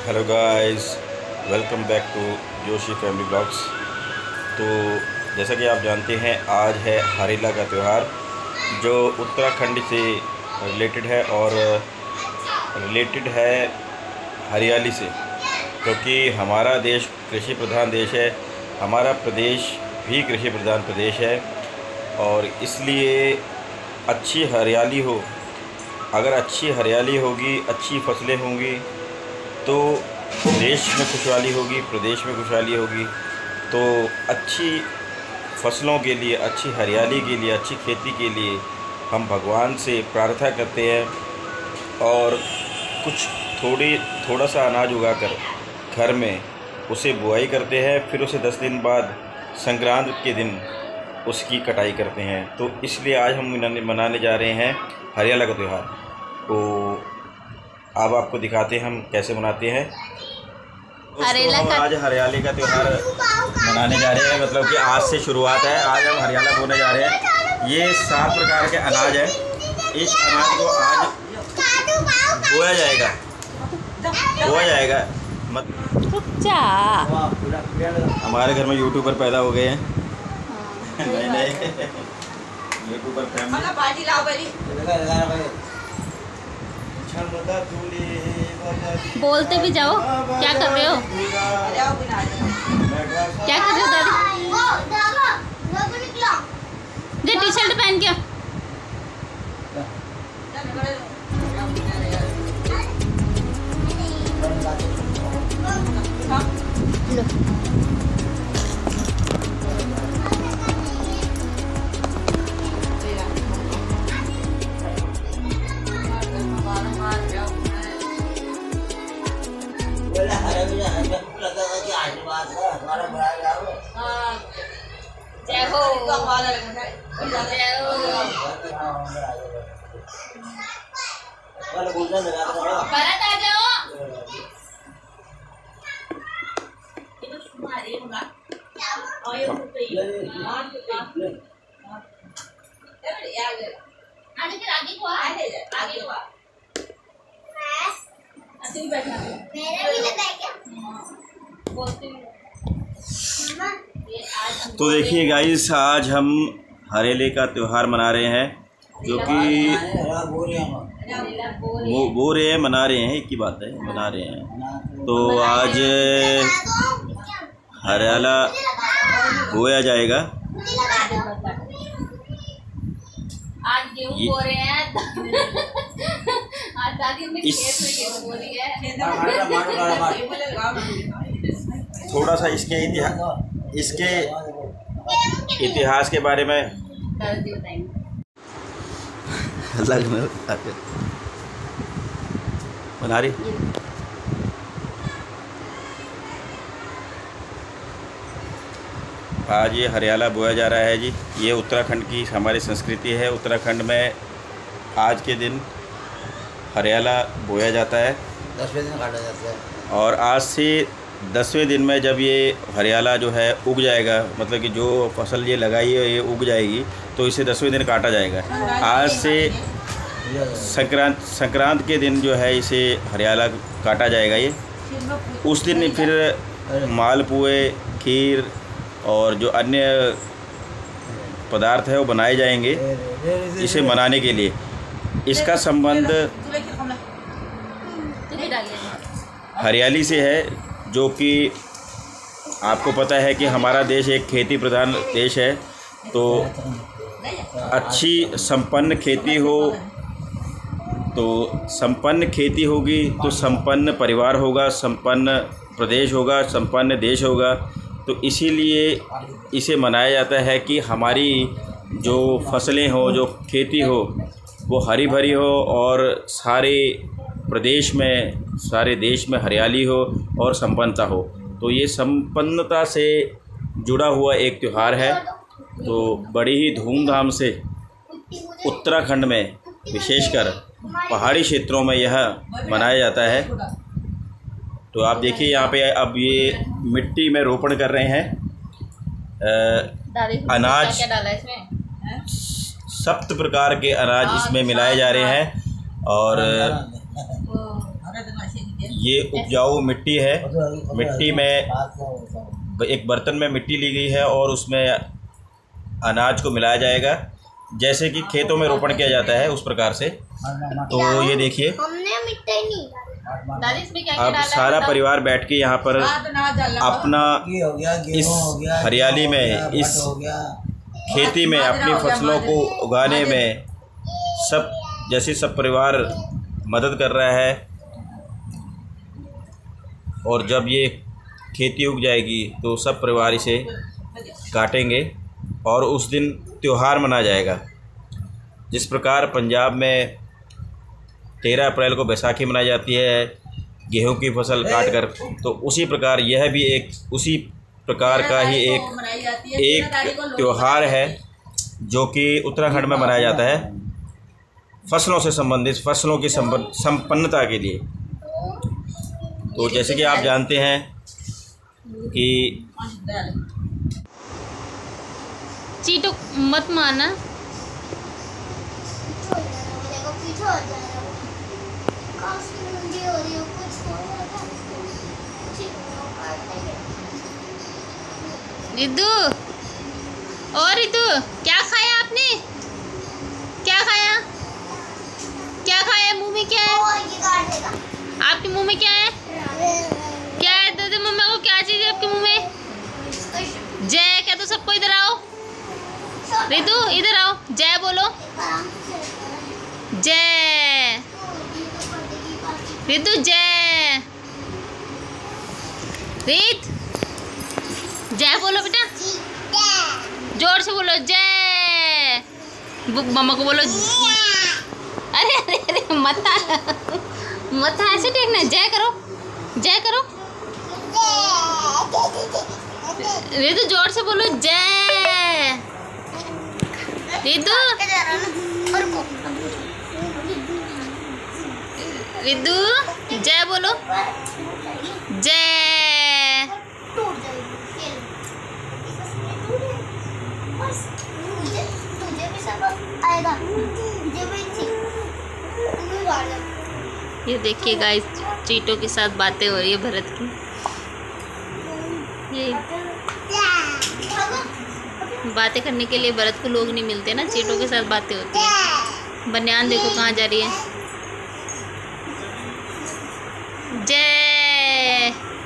Hello guys, welcome back to Joshi family blogs. तो जैसा कि आप जानते हैं, आज है हरेला का त्यौहार जो उत्तराखंड से रिलेटेड है और रिलेटेड है हरियाली से, क्योंकि हमारा देश कृषि प्रधान देश है। हमारा प्रदेश भी कृषि प्रधान प्रदेश है और इसलिए अच्छी हरियाली हो, अगर अच्छी हरियाली होगी, अच्छी फसलें होंगी तो देश में खुशहाली होगी, प्रदेश में खुशहाली होगी। तो अच्छी फसलों के लिए, अच्छी हरियाली के लिए, अच्छी खेती के लिए हम भगवान से प्रार्थना करते हैं और कुछ थोड़ा सा अनाज उगाकर घर में उसे बुआई करते हैं। फिर उसे 10 दिन बाद संक्रांत के दिन उसकी कटाई करते हैं। तो इसलिए आज हम मनाने जा रहे हैं हरियाला का त्यौहार। तो अब आपको दिखाते हैं हम कैसे मनाते हैं। हम आज हरियाली का त्यौहार मनाने जा रहे हैं, मतलब कि आज से शुरुआत है। आज हम हरियाला बोने जा रहे हैं। ये 7 प्रकार के अनाज है। इस अनाज को आज बोया जाएगा। हमारे घर में यूट्यूबर पैदा हो गए हैं। नए यूट्यूबर फैमिली। बोलते भी जाओ। क्या कर रहे हो? क्या कर रहे हो दादी? टी शर्ट पहन के जय हो। भरत आ जाओ। तो देखिए गाइस, आज हम हरेले का त्यौहार मना रहे हैं, जो कि बो रहे हैं, मना रहे हैं, एक ही बात है, मना रहे हैं। तो आज हरियाला बोया जाएगा। आज गेहूं बो रहे हैं। आज दादी ने खेत में गेहूं बो रही है। थोड़ा सा इसके इतिहास के बारे में बना रही। आज ये हरियाला बोया जा रहा है जी। ये उत्तराखंड की हमारी संस्कृति है। उत्तराखंड में आज के दिन हरियाला बोया जाता है, 10वें दिन काटा जाता है। और आज से 10वें दिन में जब ये हरियाला जो है उग जाएगा, मतलब कि जो फसल ये लगाई है ये उग जाएगी, तो इसे 10वें दिन काटा जाएगा। आज से संक्रांत के दिन जो है इसे हरियाला काटा जाएगा। ये उस दिन फिर मालपुए, खीर और जो अन्य पदार्थ है वो बनाए जाएंगे इसे मनाने के लिए। इसका संबंध हरियाली से है, जो कि आपको पता है कि हमारा देश एक खेती प्रधान देश है। तो अच्छी संपन्न खेती हो, तो संपन्न खेती होगी तो संपन्न परिवार होगा, संपन्न प्रदेश होगा, संपन्न देश होगा। तो इसीलिए इसे मनाया जाता है कि हमारी जो फसलें हो, जो खेती हो, वो हरी भरी हो और सारे प्रदेश में, सारे देश में हरियाली हो और संपन्नता हो। तो ये संपन्नता से जुड़ा हुआ एक त्यौहार है। तो बड़ी ही धूमधाम से उत्तराखंड में, विशेषकर पहाड़ी क्षेत्रों में यह मनाया जाता है। तो आप देखिए यहाँ पे अब ये मिट्टी में रोपण कर रहे हैं। अनाज, 7 प्रकार के अनाज इसमें मिलाए जा रहे हैं और ये उपजाऊ मिट्टी है। मिट्टी में एक बर्तन में मिट्टी ली गई है और उसमें अनाज को मिलाया जाएगा, जैसे कि खेतों में रोपण किया जाता है उस प्रकार से। तो ये देखिए, अब सारा परिवार बैठ के यहाँ पर अपना इस हरियाली में, इस खेती में, अपनी फसलों को उगाने में सब परिवार मदद कर रहा है। और जब ये खेती उग जाएगी तो सब परिवार इसे काटेंगे और उस दिन त्यौहार मनाया जाएगा। जिस प्रकार पंजाब में 13 अप्रैल को बैसाखी मनाई जाती है गेहूं की फसल काट कर, तो उसी प्रकार यह भी उसी प्रकार का ही एक त्यौहार है जो कि उत्तराखंड में मनाया जाता है फसलों से संबंधित, फसलों की संपन्नता के लिए। तो जैसे कि आप जानते हैं कि चीटो मत मारना। रिद्धू, और रिद्धू, क्या खाया आपने? क्या खाया? क्या खाया? मुंह में क्या है? आपके मुंह में क्या है? क्या है? दे मम्मा को, क्या चीज़ है आपके मुंह में? जय क्या? तो सबको इधर आओ। रिद्धू इधर आओ, जय बोलो। जय रिद्धू, जय रित, जय बोलो बेटा, जोर से बोलो जय। मम्मा को बोलो। अरे अरे अरे मत ऐसे टेकना, जय करो, जय करो। रिद्धू जोर से बोलो जय। रिद्धू, रिद्धू जय बोलो, जय। ये देखिए गाइस, चीटों के साथ बातें हो रही है भरत की। ये बातें करने के लिए भरत को लोग नहीं मिलते ना, चीटों के साथ बातें होती है। बनियान देखो कहाँ जा रही है। जय।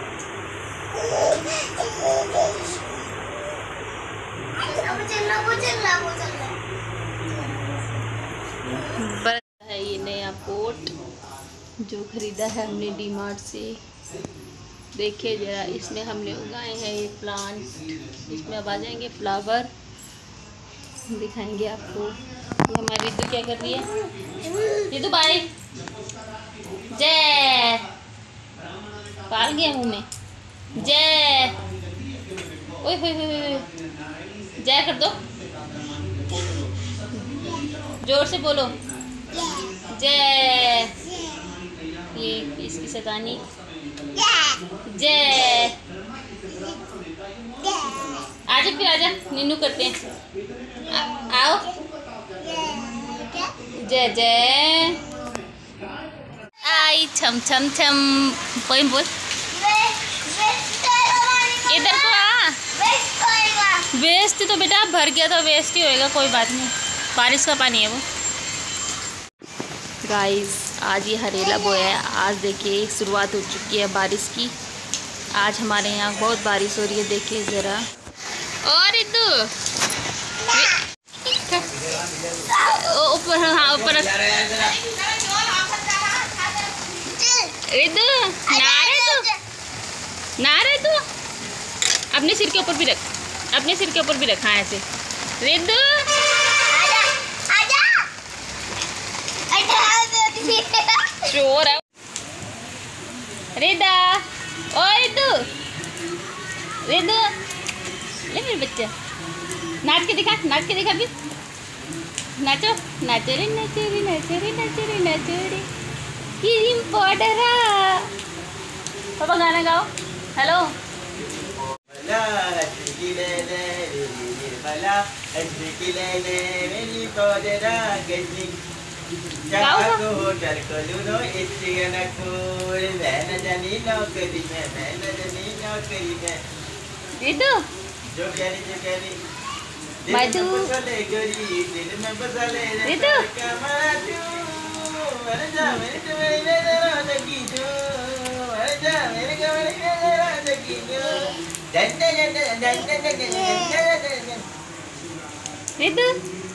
है ये नया पोट जो खरीदा है हमने डीमार्ट से। देखिए जरा, इसमें हमने उगाए हैं ये प्लांट। इसमें अब आ जाएंगे फ्लावर, दिखाएंगे आपको। ये हमारी रिद्धू क्या कर रही है? रिद्धू बाय। जय। पाल गया मुँह में। जय। ओए होए होए, जय कर दो, जोर से बोलो जय। ये इसकी शैतानी। जय। आजा फिर आजा, नीनू करते हैं। आओ। जय जय। आई छम छम छम। पोइम बोल। इधर को आ। वेस्ट तो बेटा भर गया था, वेस्ट ही होएगा, कोई बात नहीं, बारिश का पानी है वो। गाइस आज ये हरेला बोया है। आज देखिए शुरुआत हो चुकी है बारिश की। आज हमारे यहाँ बहुत बारिश हो रही है, देखिए ज़रा। और रिद्धू ऊपर, हाँ ऊपर। रिद्धू ना रहे तू, अपने सिर के ऊपर भी रख, अपने सिर के ऊपर भी रखा है ऐसे। रिद्धू चोर है। रिदा, ओ रिद्धू, रिद्धू ले मेरे बच्चे, नाच के दिखा, नाच के दिखा भी। नाचो नाचो रे, नाचो रे, नाचो रे, नाचो रे, नाचो रे। Cream powder. पापा गाना गाओ। हेलो। गाओ सा। रितु मधु रितु रितु